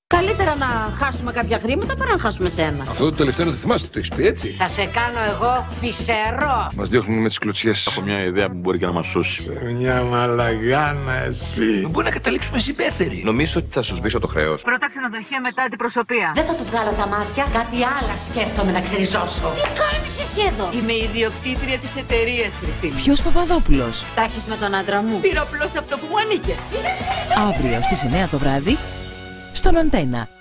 Καλύτερα να χάσουμε κάποια χρήματα παρά να χάσουμε σένα. Αυτό το τελευταίο δεν θυμάστε, το έχεις πει έτσι. Θα σε κάνω εγώ φυσερό. Μας διώχνουν με τις κλωτσιές. Έχω μια ιδέα που μπορεί και να μας σώσει. Μια μαλαγάνα εσύ. Μπορεί να καταλήξουμε συμπέθεροι. Νομίζω ότι θα σου σβήσω το χρέος. Πρώτα ξενοδοχεία, μετά αντιπροσωπεία. Δεν θα του βγάλω τα μάτια, κάτι άλλα σκέφτομαι να ξεριζώσω. Τι κάνεις εσύ εδώ? Είμαι η ιδιοκτήτρια της εταιρείας, Χρυσή. Ποιος Παπαδόπουλος? Τα έχεις με τον άντρα μου. Πήρα απλώς αυτό που μου ανήκε. Αύριο στις 9 το βράδυ στον Αντένα.